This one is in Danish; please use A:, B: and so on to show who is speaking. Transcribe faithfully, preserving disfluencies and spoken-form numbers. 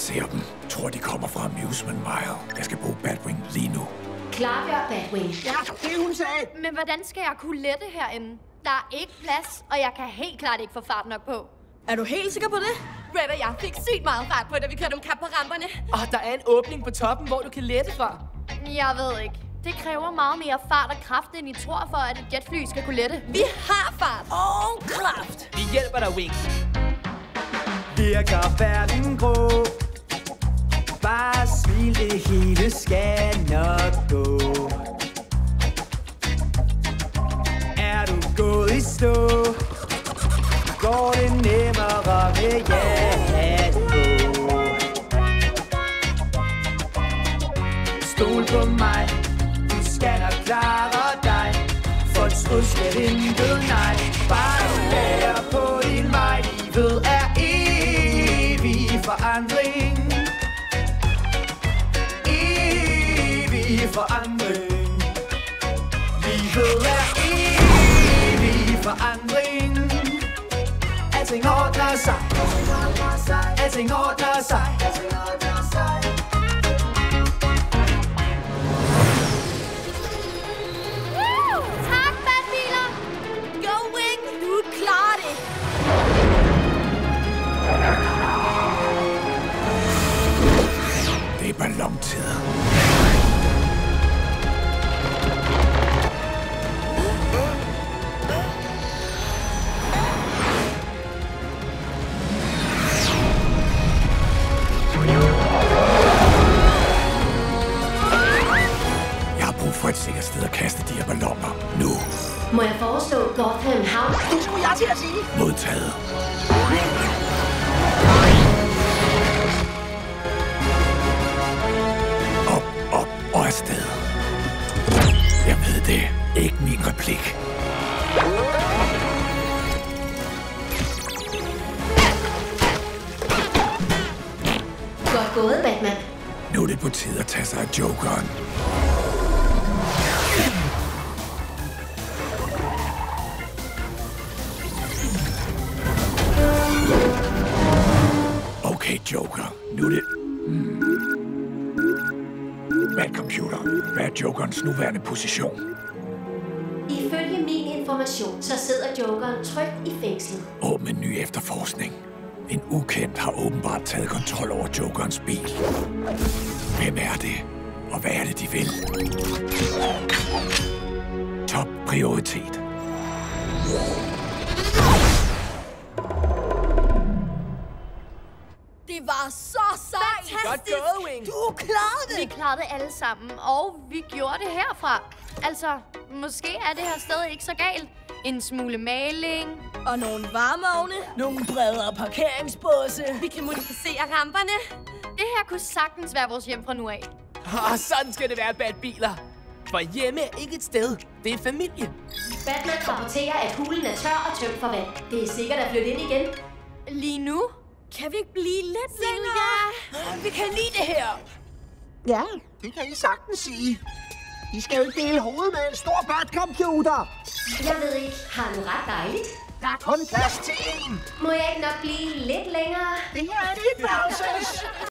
A: ser dem. Tror, de kommer fra Amusement Mile. Jeg skal bruge Batwing lige nu.
B: Klargør Batwing.
C: Ja, det hun sagde.
D: Men hvordan skal jeg kunne lette herinde? Der er ikke plads, og jeg kan helt klart ikke få fart nok på.
E: Er du helt sikker på det?
D: Red og jeg fik sygt meget fart på, da vi kørte om kap på ramperne.
F: Og der er en åbning på toppen, hvor du kan lette fra.
D: Jeg ved ikke. Det kræver meget mere fart og kraft, end I tror for, at et jetfly skal kunne lette.
E: Vi har fart og kraft.
F: Vi hjælper dig, Wing.
G: Virker verden grå? Bare smil, det hele skal nok gå. Er du gået i stå? Går det nemmere med ja-hat på? Stol på mig, du skal nok klare dig. For et skud skal intet nej. Bare du lærer på din vej. Livet er evig forandring. Evig forandring. Livet er evig forandring. Alting ordner sig. Alting ordner sig.
D: Tak, Batbiler!
E: Go, Wing! Du klarer det!
A: Det er ballontid. Jeg har brug for et sikkert sted at kaste de her balloner. Nu.
B: Må jeg foreslå Gotham Havn?
C: Det skulle jeg til at sige.
A: Modtaget. Op, op og afsted. Jeg ved det. Ikke min replik.
B: Godt gået, Batman.
A: Nu er det på tide at tage sig af Jokeren. Okay, Joker. Nu er det... Hmm. Batcomputer. Hvad er Jokerens nuværende position?
B: Ifølge min information, så sidder Jokeren trygt i fængslet.
A: Åbn en ny efterforskning. En ukendt har åbenbart taget kontrol over Jokerens bil. Hvem er det? Og hvad er det, de vil? Top prioritet.
E: Det var så sejt!
F: Godt gået, Wing.
E: Du klarede det!
D: Vi klarede det alle sammen, og vi gjorde det herfra. Altså, måske er det her sted ikke så galt. En smule maling.
E: Og nogle varmeovne. Nogle bredere parkeringsbåse.
D: Vi kan modificere ramperne. Det her kunne sagtens være vores hjem fra nu af.
F: Og sådan skal det være, Batbiler. For hjemme er ikke et sted. Det er familie.
B: Batman rapporterer, at hulen er tør og tømt for vand. Det er sikkert at flytte ind igen.
D: Lige nu?
E: Kan vi ikke blive lidt længere? Vi kan lide det her.
C: Ja, det kan I sagtens sige. I skal jo ikke dele hovedet med en stor Batcomputer.
B: Jeg ved ikke, har du ret dejligt?
C: Der er kun plads til én.
B: Må jeg ikke nok blive lidt længere?
C: Det her er dit værelse.